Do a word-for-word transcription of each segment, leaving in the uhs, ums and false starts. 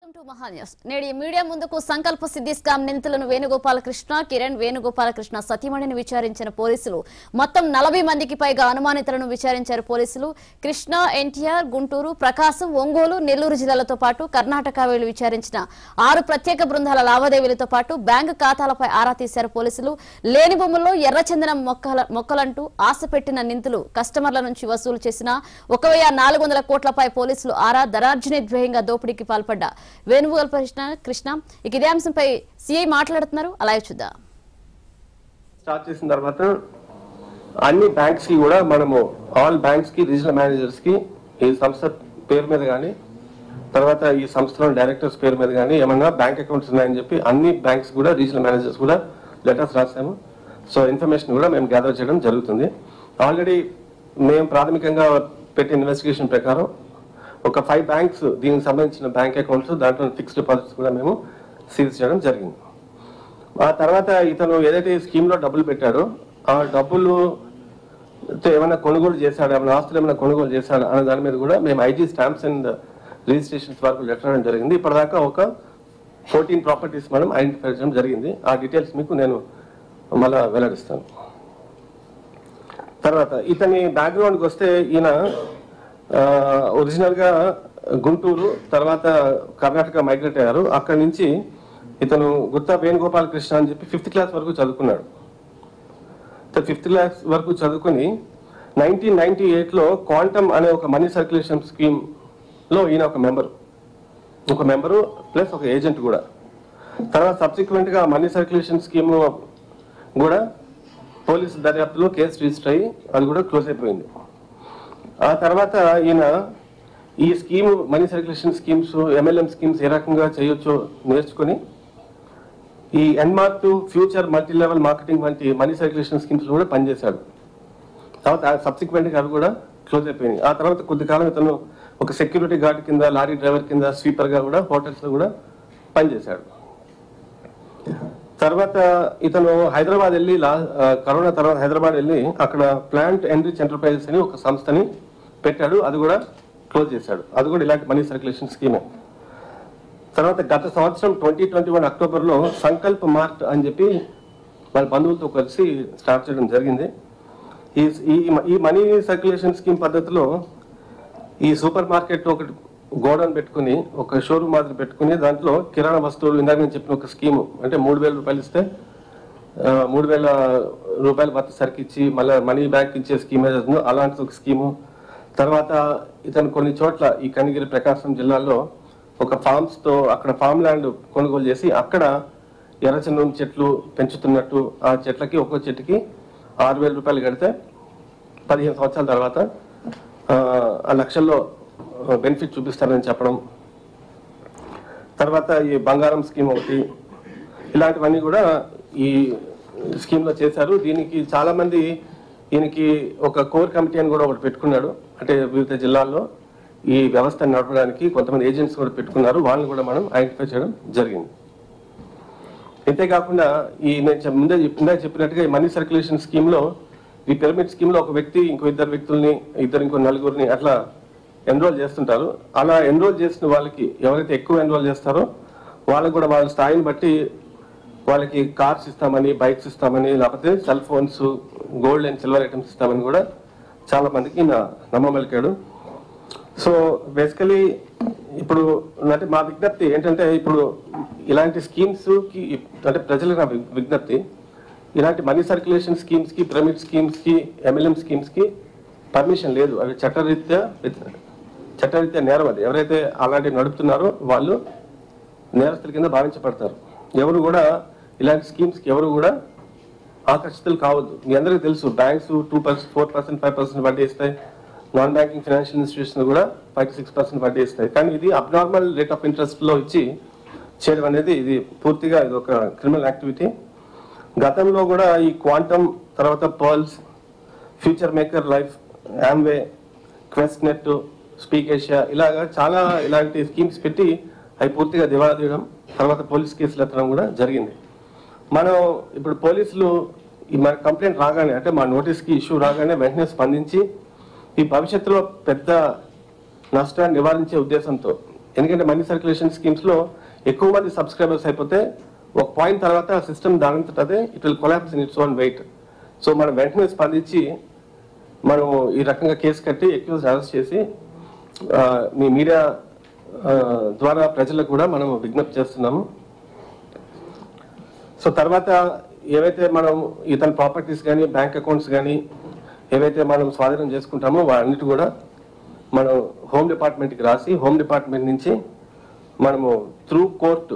నేడు మీడియా ముందుకు సంకల్ప సిద్ధి స్కామ్ నిందితులను వేణుగోపాలకృష్ణ కిరణ్ వేణుగోపాలకృష్ణ సతీమణిని విచారించిన పోలీసులు మొత్తం నలభై మందికి పైగా అనుమానితులను విచారించారు పోలీసులు. కృష్ణ ఎన్టీఆర్ గుంటూరు ప్రకాశం ఒంగోలు నెల్లూరు జిల్లాలతో పాటు కర్ణాటక వెళ్లి విచారించిన ఆరు ప్రత్యేక బృందాల లావాదేవీలతో పాటు బ్యాంకు ఖాతాలపై ఆరా తీశారు పోలీసులు. లేని బొమ్మల్లో ఎర్రచందనం మొక్కల మొక్కలంటూ ఆశ పెట్టిన నిందితులు కస్టమర్ల నుంచి వసూలు చేసిన ఒక వెయ్యి నాలుగు వందల కోట్లపై పోలీసులు ఆరా ధనార్జుని ద్వేయంగా దోపిడీకి పాల్పడ్డ వేణుగోపాలకృష్ణ కృష్ణ ఇక ఇదే అంశంపై సిఐ మాట్లాడుతున్నారు. అలాగే చూద్దాం. స్టార్ట్ చేసిన తర్వాత అన్ని బ్యాంక్స్ కి కూడా మనము ఆల్ బ్యాంక్స్ కి రీజనల్ మేనేజర్స్ కి ఈ సంస్థ పేరు మీద కానీ తర్వాత ఈ సంస్థలో డైరెక్టర్స్ పేరు మీద కానీ ఏమన్నా బ్యాంక్ అకౌంట్స్ ఉన్నాయని చెప్పి అన్ని బ్యాంక్స్ కూడా రీజనల్ మేనేజర్స్ కూడా లెటర్స్ రాసాము. సో ఇన్ఫర్మేషన్ కూడా మేము గ్యాదర్ చేయడం జరుగుతుంది. ఆల్రెడీ మేము ప్రాథమికంగా పెట్టిన ఇన్వెస్టిగేషన్ ప్రకారం ఒక ఫైవ్ బ్యాంక్స్ దీనికి సంబంధించిన బ్యాంక్ అకౌంట్స్ దాంట్లో ఫిక్స్డ్ డిపాజిట్స్ కూడా మేము సీజ్ చేయడం జరిగింది. ఆ తర్వాత ఇతను ఏదైతే స్కీమ్లో డబ్బులు పెట్టాడో ఆ డబ్బులు ఏమైనా కొనుగోలు చేశాడు, ఏమైనా ఆస్తులు ఏమైనా కొనుగోలు చేశాడు అనే దాని మీద కూడా మేము ఐజీ స్టాంప్స్ అండ్ రిజిస్ట్రేషన్స్ వరకు లెటర్ ఇవ్వడం జరిగింది. ఇప్పటిదాకా ఒక ఫోర్టీన్ ప్రాపర్టీస్ మనం ఐడెంటిఫై చేయడం జరిగింది. ఆ డీటెయిల్స్ మీకు నేను మళ్ళా వెల్లడిస్తాను. తర్వాత ఇతని బ్యాక్గ్రౌండ్కి వస్తే ఈయన ఒరిజినల్ గా గుంటూరు తర్వాత కర్ణాటక మైగ్రేట్ అయ్యారు. అక్కడి నుంచి ఇతను గుత్తా వేణుగోపాలకృష్ణ అని చెప్పి ఫిఫ్త్ క్లాస్ వరకు చదువుకున్నాడు. ఫిఫ్త్ క్లాస్ వరకు చదువుకుని నైన్టీన్ నైన్టీ ఎయిట్ లో క్వాంటమ్ అనే ఒక మనీ సర్క్యులేషన్ స్కీమ్ లో ఈయన ఒక మెంబరు ఒక మెంబరు ప్లస్ ఒక ఏజెంట్ కూడా. తర్వాత సబ్సిక్వెంట్ గా మనీ సర్క్యులేషన్ స్కీమ్ కూడా పోలీసు దర్యాప్తులో కేసు రిజిస్టర్ అయ్యి అది కూడా క్లోజ్ అయిపోయింది. ఆ తర్వాత ఈయన ఈ scheme money circulation schemes MLM schemes ఏ రకంగా చేయొచ్చో నేర్చుకుని ఈ ఎన్మార్క్ ఫ్యూచర్ మల్టీ లెవెల్ మార్కెటింగ్ వంటి మనీ సర్క్యులేషన్ స్కీమ్స్ కూడా పనిచేశాడు. తర్వాత సబ్సిక్వెంట్గా అవి కూడా క్లోజ్ అయిపోయినాయి. ఆ తర్వాత కొద్ది కాలం ఇతను ఒక సెక్యూరిటీ గార్డ్ కింద లారీ డ్రైవర్ కింద స్వీపర్గా కూడా హోటల్స్లో కూడా పనిచేశాడు. తర్వాత ఇతను హైదరాబాద్ వెళ్ళి లా కరోనా తర్వాత హైదరాబాద్ వెళ్ళి అక్కడ ప్లాంట్ ఎన్రిచ్ ఎంటర్ప్రైజెస్ అని ఒక సంస్థని పెట్టాడు. అది కూడా క్లోజ్ చేశాడు. అది కూడా ఇలాంటి మనీ సర్క్యులేషన్ స్కీమే. తర్వాత గత సంవత్సరం ట్వంటీ ట్వంటీ వన్ అక్టోబర్లో సంకల్ప్ మార్ట్ అని చెప్పి వాళ్ళ బంధువులతో కలిసి స్టార్ట్ చేయడం జరిగింది. ఈ ఈ మనీ సర్క్యులేషన్ స్కీమ్ పద్ధతిలో ఈ సూపర్ మార్కెట్ ఒకటి గోడౌన్ పెట్టుకుని ఒక షోరూమ్ మాదిరి పెట్టుకుని దాంట్లో కిరాణా వస్తువులు ఇందాక నేను చెప్పిన ఒక స్కీము అంటే మూడు వేల రూపాయలు ఇస్తే మూడు వేల రూపాయలు వర్త సరికి ఇచ్చి మళ్ళీ మనీ బ్యాక్ ఇచ్చే స్కీమ్ ఏదైతుందో అలాంటి ఒక స్కీము. తర్వాత ఇతను కొన్ని చోట్ల ఈ కనిగిరి ప్రకాశం జిల్లాలో ఒక ఫార్మ్స్తో అక్కడ ఫామ్ ల్యాండ్ కొనుగోలు చేసి అక్కడ ఎర్రచందనం చెట్లు పెంచుతున్నట్టు ఆ చెట్లకి ఒక్కో చెట్టుకి ఆరు వేల రూపాయలు కడితే పదిహేను సంవత్సరాల తర్వాత ఆ లక్షల్లో బెనిఫిట్ చూపిస్తారని చెప్పడం. తర్వాత ఈ బంగారం స్కీమ్ ఒకటి ఇలాంటివన్నీ కూడా ఈ స్కీమ్లో చేశారు. దీనికి చాలామంది ఈయనకి ఒక కోర్ కమిటీ అని కూడా ఒకటి పెట్టుకున్నాడు. అంటే వివిధ జిల్లాల్లో ఈ వ్యవస్థను నడపడానికి కొంతమంది ఏజెంట్స్ కూడా పెట్టుకున్నారు. వాళ్ళని కూడా మనం ఐడెంటిఫై చేయడం జరిగింది. అంతేకాకుండా ఈ నేను ముందే ఇందాక చెప్పినట్టుగా ఈ మనీ సర్క్యులేషన్ స్కీమ్లో ఈ పిరమిడ్ స్కీమ్లో ఒక వ్యక్తి ఇంకో ఇద్దరు వ్యక్తుల్ని ఇద్దరు ఇంకో నలుగురిని అట్లా ఎన్రోల్ చేస్తుంటారు. అలా ఎన్రోల్ చేసిన వాళ్ళకి ఎవరైతే ఎక్కువ ఎన్రోల్ చేస్తారో వాళ్ళకి కూడా వాళ్ళ స్థాయిని బట్టి వాళ్ళకి కార్స్ ఇస్తామని బైక్స్ ఇస్తామని లేకపోతే cell phones gold and silver items ఇస్తామని కూడా చాలా మందికి నా నమ్మబలికాడు. సో బేసికలీ ఇప్పుడు అంటే మా విజ్ఞప్తి ఏంటంటే ఇప్పుడు ఇలాంటి స్కీమ్స్కి అంటే ప్రజలకు నా విజ్ఞప్తి ఇలాంటి మనీ సర్క్యులేషన్ స్కీమ్స్కి పిరమిడ్ స్కీమ్స్కి ఎంఎల్ఎం స్కీమ్స్కి పర్మిషన్ లేదు. అవి చట్టరీత్యా చట్టరీత్యా నేరం. అది ఎవరైతే అలాంటివి నడుపుతున్నారో వాళ్ళు నేరస్తుల కింద భావించబడతారు. ఎవరు కూడా ఇలాంటి స్కీమ్స్కి ఎవరు కూడా ఆకర్షితులు కావద్దు. మీ అందరికీ తెలుసు banks two percent four percent five percent వడ్డీ ఇస్తాయి. నాన్ బ్యాంకింగ్ ఫైనాన్షియల్ ఇన్స్టిట్యూషన్ కూడా ఫైవ్ టు సిక్స్ పర్సెంట్ వడ్డీ ఇస్తాయి. కానీ ఇది అబ్నార్మల్ రేట్ ఆఫ్ ఇంట్రెస్ట్లో ఇచ్చి చేయడం అనేది ఇది పూర్తిగా ఇది ఒక క్రిమినల్ యాక్టివిటీ. గతంలో కూడా ఈ క్వాంటమ్ తర్వాత Pearls Future Maker Life Amway Quest Net Speak Asia ఇలాగా చాలా ఇలాంటి స్కీమ్స్ పెట్టి అవి పూర్తిగా దివాళా తీయడం తర్వాత పోలీస్ కేసులు ఎత్తడం కూడా జరిగింది. మనం ఇప్పుడు పోలీసులు ఈ మన కంప్లైంట్ రాగానే అంటే మా నోటీస్కి ఇష్యూ రాగానే వెంటనే స్పందించి ఈ భవిష్యత్తులో పెద్ద నష్టాన్ని నివారించే ఉద్దేశంతో ఎందుకంటే మనీ సర్క్యులేషన్ స్కీమ్స్ లో ఎక్కువ మంది సబ్స్క్రైబర్స్ అయిపోతే ఒక పాయింట్ తర్వాత సిస్టమ్ దానంతట అదే it will collapse in its own weight. So మనం వెంటనే స్పందించి మనం ఈ రకంగా కేసు కట్టి అక్యూజ్ అరెస్ట్ చేసి మీ మీడియా ద్వారా ప్రజలకు కూడా మనం విజ్ఞప్తి చేస్తున్నాము. సో తర్వాత ఏవైతే మనం ఇతని ప్రాపర్టీస్ కానీ బ్యాంక్ అకౌంట్స్ కానీ ఏవైతే మనం స్వాధీనం చేసుకుంటామో వాటన్నిటి కూడా మనం హోమ్ డిపార్ట్మెంట్కి రాసి హోమ్ డిపార్ట్మెంట్ నుంచి మనము త్రూ కోర్టు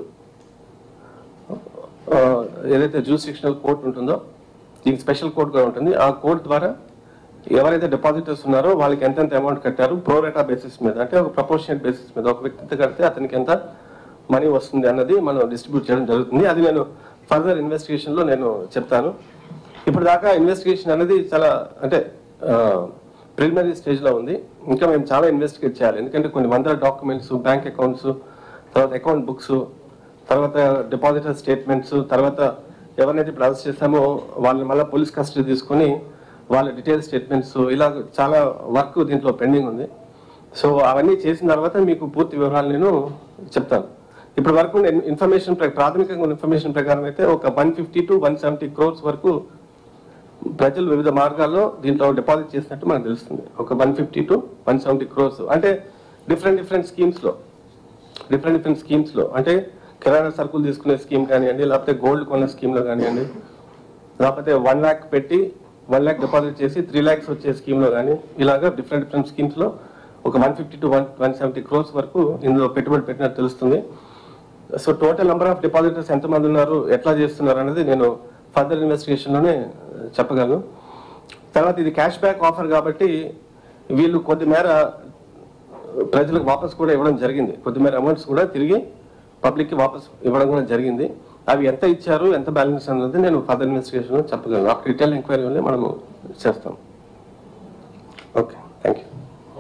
ఏదైతే జ్యూరిస్డిక్షనల్ కోర్టు ఉంటుందో దీనికి స్పెషల్ కోర్ట్ కూడా ఉంటుంది, ఆ కోర్ట్ ద్వారా ఎవరైతే డిపాజిటర్స్ ఉన్నారో వాళ్ళకి ఎంతెంత అమౌంట్ కట్టారు ప్రోరేటా బేసిస్ మీద, అంటే ఒక ప్రపోర్షనేట్ బేసిస్ మీద ఒక వ్యక్తితో కడితే అతనికి ఎంత మనీ వస్తుంది అన్నది మనం డిస్ట్రిబ్యూట్ చేయడం జరుగుతుంది. అది నేను ఫర్దర్ ఇన్వెస్టిగేషన్ లో నేను చెప్తాను. ఇప్పుడు దాకా ఇన్వెస్టిగేషన్ అనేది చాలా అంటే ప్రిలిమినరీ స్టేజ్ లో ఉంది. ఇంకా మేము చాలా ఇన్వెస్టిగేట్ చేయాలి, ఎందుకంటే కొన్ని వందల డాక్యుమెంట్స్, బ్యాంక్ అకౌంట్స్, తర్వాత అకౌంట్ బుక్స్, తర్వాత డిపాజిటర్ స్టేట్మెంట్స్, తర్వాత ఎవరినైతే ఇప్పుడు అరెస్ట్ చేస్తామో వాళ్ళని మళ్ళీ పోలీస్ కస్టడీ తీసుకొని వాళ్ళ డీటెయిల్ స్టేట్మెంట్స్, ఇలా చాలా వర్క్ దీంట్లో పెండింగ్ ఉంది. సో అవన్నీ చేసిన తర్వాత మీకు పూర్తి వివరాలు నేను చెప్తాను. ఇప్పుడు వరకు ఇన్ఫర్మేషన్ ప్రాథమికంగా ఇన్ఫర్మేషన్ ప్రకారం అయితే ఒక one fifty to one seventy crores వరకు ప్రజలు వివిధ మార్గాల్లో దీంట్లో డిపాజిట్ చేసినట్టు మనకు తెలుస్తుంది. ఒక one fifty to one seventy crores అంటే డిఫరెంట్ డిఫరెంట్ స్కీమ్స్ లో డిఫరెంట్ డిఫరెంట్ స్కీమ్స్ లో అంటే కిరాణా సరుకులు తీసుకునే స్కీమ్ కానివ్వండి, లేకపోతే గోల్డ్ కొనే స్కీమ్ లో కానివ్వండి, లేకపోతే వన్ ల్యాక్ పెట్టి వన్ ల్యాక్ డిపాజిట్ చేసి త్రీ ల్యాక్స్ వచ్చే స్కీమ్ లో కానీ ఇలాగా డిఫరెంట్ డిఫరెంట్ స్కీమ్స్ లో ఒక one fifty to one one seventy crores వరకు ఇందులో పెట్టుబడి పెట్టినట్టు తెలుస్తుంది. So total number of depositors ఎంతమంది ఉన్నారు, ఎట్లా చేస్తున్నారు అనేది నేను ఫర్దర్ ఇన్వెస్టిగేషన్ లోనే చెప్పగలను. తర్వాత ఇది క్యాష్ బ్యాక్ ఆఫర్ కాబట్టి వీళ్ళు కొద్ది మేర ప్రజలకు వాపస్ కూడా ఇవ్వడం జరిగింది, కొద్ది మేర అమౌంట్స్ కూడా తిరిగి పబ్లిక్ కి వాపస్ ఇవ్వడం కూడా జరిగింది. అవి ఎంత ఇచ్చారు, ఎంత బ్యాలెన్స్ అన్నది నేను ఫర్దర్ ఇన్వెస్టిగేషన్ లో చెప్పగలను. ఆ డీటెయిల్ ఎంక్వైరీ వల్లే మనము చేస్తాం. Okay, thank you.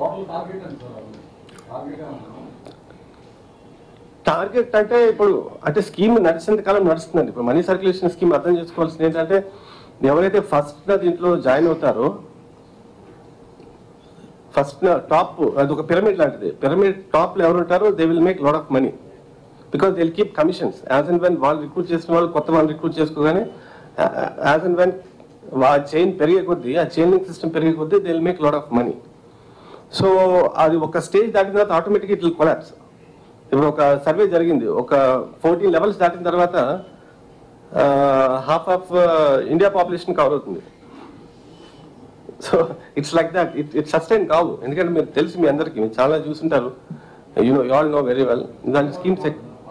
టార్గెట్ అంటే ఇప్పుడు అంటే స్కీమ్ నడిచేంత కాలం నడుస్తుందండి. ఇప్పుడు మనీ సర్క్యులేషన్ స్కీమ్ అర్థం చేసుకోవాల్సింది ఏంటంటే ఎవరైతే ఫస్ట్ దీంట్లో జాయిన్ అవుతారో ఫస్ట్ టాప్ అది ఒక పిరమిడ్ లాంటిది. పిరమిడ్ టాప్ లో ఎవరు ఉంటారో they will make lot of money because they will keep commissions as and when వాళ్ళు రిక్రూట్ చేసిన వాళ్ళు కొత్త వాళ్ళు రిక్రూట్ చేసుకోగానే యాజ్ అండ్ వెన్ ఆ చైన్ పెరిగే కొద్దీ ఆ చైనింగ్ సిస్టమ్ పెరిగే కొద్దీ they will make lot of money. So అది ఒక స్టేజ్ దాటిన తర్వాత ఆటోమేటిక్ ఇట్ విల్ కొలాప్స్. ఇప్పుడు ఒక సర్వే జరిగింది, ఒక ఫోర్టీన్ లెవెల్స్ దాటిన తర్వాత half of India population cover అవుతుంది. So it's like that it it sustain కావు. ఎందుకంటే మీరు తెలుసు, మీ అందరికి మీరు చాలా చూసుంటారు, you know you all know very well. దాని స్కీమ్స్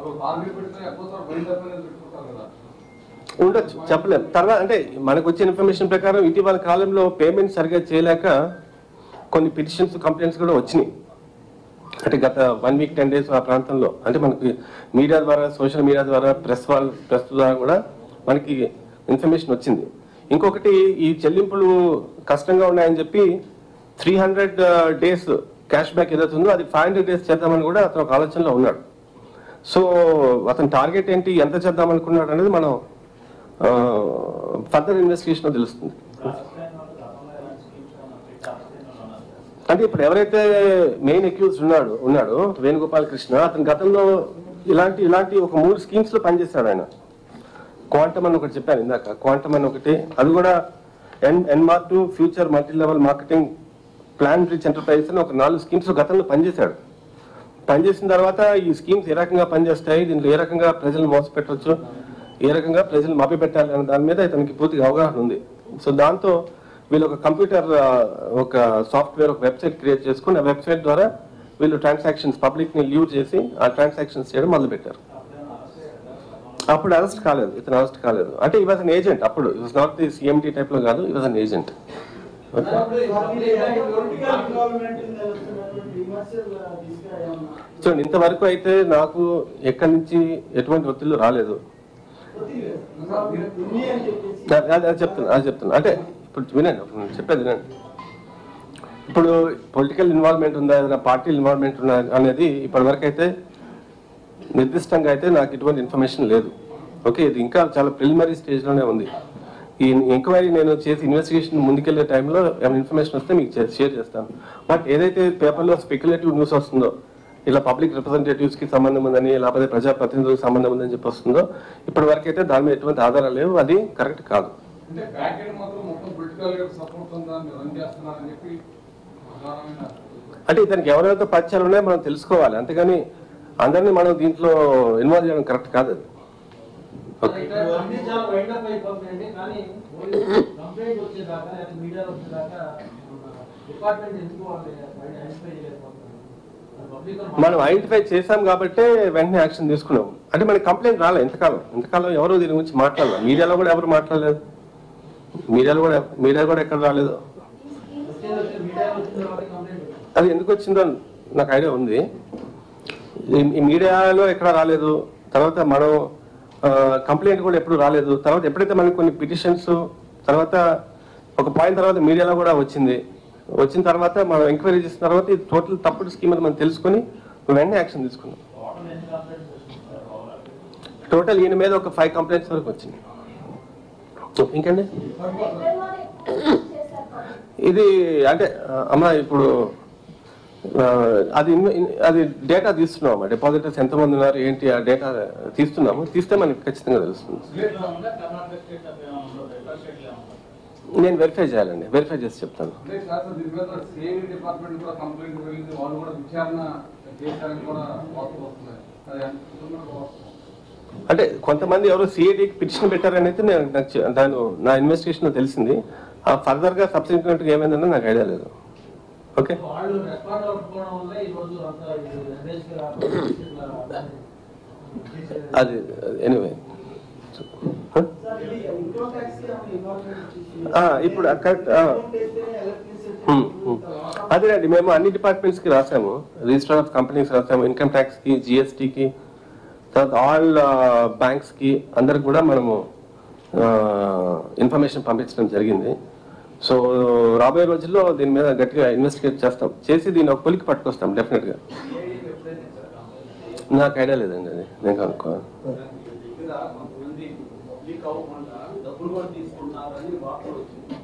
ఉండొచ్చు, చెప్పలేము. తర్వాత అంటే మనకు వచ్చిన ఇన్ఫర్మేషన్ ప్రకారం ఇటీవల కాలంలో పేమెంట్ సరిగా చేయలేక కొన్ని పిటిషన్స్, కంప్లైంట్స్ కూడా వచ్చినాయి. అంటే గత వన్ వీక్ టెన్ డేస్ ఆ ప్రాంతంలో అంటే మనకి మీడియా ద్వారా, సోషల్ మీడియా ద్వారా, ప్రెస్ వాళ్ళ ప్రెస్ ద్వారా కూడా మనకి ఇన్ఫర్మేషన్ వచ్చింది. ఇంకొకటి ఈ చెల్లింపులు కష్టంగా ఉన్నాయని చెప్పి three hundred days cash back ఏదైతే ఉందో అది ఫైవ్ హండ్రెడ్ డేస్ చేద్దామని కూడా అతను ఒక ఆలోచనలో ఉన్నాడు. సో అతని టార్గెట్ ఏంటి, ఎంత చేద్దాం అనుకున్నాడు అనేది మనం ఫర్దర్ ఇన్వెస్టిగేషన్ లో తెలుస్తుంది. అంటే ఇప్పుడు ఎవరైతే మెయిన్ అక్యూజ్ ఉన్నాడు ఉన్నాడు వేణుగోపాల్ కృష్ణ, అతని గతంలో ఇలాంటి ఇలాంటి ఒక మూడు స్కీమ్స్ లో పనిచేశాడు ఆయన. క్వాంటమ్ అని ఒకటి చెప్పాను ఇందాక, క్వాంటమ్ అని ఒకటి, అది కూడా ఎన్ ఎన్మార్ to future multi level marketing plan Rich Enterprises అని ఒక నాలుగు స్కీమ్స్ గతంలో పనిచేశాడు. పనిచేసిన తర్వాత ఈ స్కీమ్స్ ఏ రకంగా పనిచేస్తాయి, దీంట్లో ఏ రకంగా ప్రజలు మోసపెట్టవచ్చు, ఏ రకంగా ప్రజలు మభ్యపెట్టాలి అనే దాని మీద ఇతనికి పూర్తిగా అవగాహన ఉంది. సో దాంతో వీళ్ళు ఒక కంప్యూటర్ ఒక సాఫ్ట్వేర్ ఒక వెబ్సైట్ క్రియేట్ చేసుకుని ఆ వెబ్సైట్ ద్వారా వీళ్ళు ట్రాన్సాక్షన్స్ పబ్లిక్ ని లీవ్ చేసి ఆ ట్రాన్సాక్షన్స్ చేయడం మొదలు పెట్టారు. అప్పుడు అరెస్ట్ కాలేదు, ఇతను అరెస్ట్ కాలేదు. అంటే ఈ వాజ్ అన్ ఏజెంట్, అప్పుడు it was not the CMD type లో కాదు, ఈ వాజ్ అన్ ఏజెంట్. చూడండి, ఇంతవరకు అయితే నాకు ఎక్కడి నుంచి ఎటువంటి ఒత్తిళ్లు రాలేదు. అది చెప్తున్నా అది చెప్తున్నా అంటే ఇప్పుడు వినండి, చెప్పేది వినండి. ఇప్పుడు పొలిటికల్ ఇన్వాల్వ్మెంట్ ఉందా, ఏదైనా పార్టీ ఇన్వాల్వ్మెంట్ ఉందా అనేది ఇప్పటి వరకు అయితే నిర్దిష్టంగా అయితే నాకు ఇటువంటి ఇన్ఫర్మేషన్ లేదు. ఓకే, ఇది ఇంకా చాలా ప్రిలిమినరీ స్టేజ్ లోనే ఉంది. ఈ ఎంక్వైరీ నేను చేసి ఇన్వెస్టిగేషన్ ముందుకెళ్లే టైంలో ఏమైనా ఇన్ఫర్మేషన్ వస్తే మీకు షేర్ చేస్తాను. బట్ ఏదైతే పేపర్లో స్పెక్యులేటివ్ న్యూస్ వస్తుందో ఇలా పబ్లిక్ రిప్రజెంటేటివ్స్ కి సంబంధం ఉందని లేకపోతే ప్రజాప్రతినిధులకు సంబంధం ఉందని చెప్పి వస్తుందో ఇప్పటి వరకు అయితే దాని మీద ఎటువంటి ఆధారాలు లేవు, అది కరెక్ట్ కాదు. అంటే ఇతనికి ఎవరెవరితో పరిచయాలు ఉన్నాయో మనం తెలుసుకోవాలి, అంతేగాని అందరినీ మనం దీంట్లో ఇన్వాల్వ్ చేయడం కరెక్ట్ కాదు. అది మనం ఐడెంటిఫై చేసాం కాబట్టి వెంటనే యాక్షన్ తీసుకున్నాం. అంటే మనకి కంప్లైంట్ రాలే ఎంతకాలం ఎంతకాలం ఎవరు దీని గురించి మాట్లాడలేదు, మీడియాలో కూడా ఎవరు మాట్లాడలేదు, మీడియాలో కూడా మీడియా కూడా ఎక్కడ రాలేదు. అది ఎందుకు వచ్చిందో నాకు ఐడియా ఉంది, ఈ మీడియాలో ఎక్కడ రాలేదు. తర్వాత మనం కంప్లైంట్ కూడా ఎప్పుడు రాలేదు. తర్వాత ఎప్పుడైతే మనకి కొన్ని పిటిషన్స్ తర్వాత ఒక పాయింట్ తర్వాత మీడియాలో కూడా వచ్చింది, వచ్చిన తర్వాత మనం ఎంక్వైరీ చేసిన తర్వాత ఇది టోటల్ తప్పుడు స్కీమ్ అని మనం తెలుసుకొని వెంటనే యాక్షన్ తీసుకున్నాం. టోటల్ ఈయన మీద ఒక ఫైవ్ కంప్లైంట్స్ వరకు వచ్చింది. ఇంకండి ఇది అంటే అమ్మ ఇప్పుడు అది అది డేటా తీస్తున్నాము, డిపాజిటర్స్ ఎంతమంది ఉన్నారు ఏంటి ఆ డేటా తీస్తున్నాము, తీస్తే మనకి ఖచ్చితంగా తెలుస్తుంది. నేను వెరిఫై చేయాలండి, వెరిఫై చేసి చెప్తాను. అంటే కొంతమంది ఎవరో సిఐడికి పిటిషన్ పెట్టారని అయితే నేను నాకు దాని నా ఇన్వెస్టిగేషన్ లో తెలిసింది. ఆ ఫర్దర్ గా సబ్సిక్వెంట్ గా ఏమైందని నాకు ఐడియా లేదు. ఓకే అది ఎనీవే ఇప్పుడు కరెక్ట్ అదేనండి, మేము అన్ని డిపార్ట్మెంట్స్ కి రాసాము, రిజిస్టర్ ఆఫ్ కంపెనీస్ రాసాము, ఇన్కమ్ ట్యాక్స్ కి, జిఎస్టికి, తర్వాత ఆల్ బ్యాంక్స్ కి అందరికి కూడా మనము ఇన్ఫర్మేషన్ పంపించడం జరిగింది. సో రాబోయే రోజుల్లో దీని మీద గట్టిగా ఇన్వెస్టిగేట్ చేస్తాం, చేసి దీన్ని ఒక కొలికి పట్టుకొస్తాం డెఫినెట్ గా. నాకు ఐడియా లేదండి, అది నేను కనుక్కోవాలి. డబ్బులు కూడా తీసుకున్నారని వార్తలు వచ్చింది.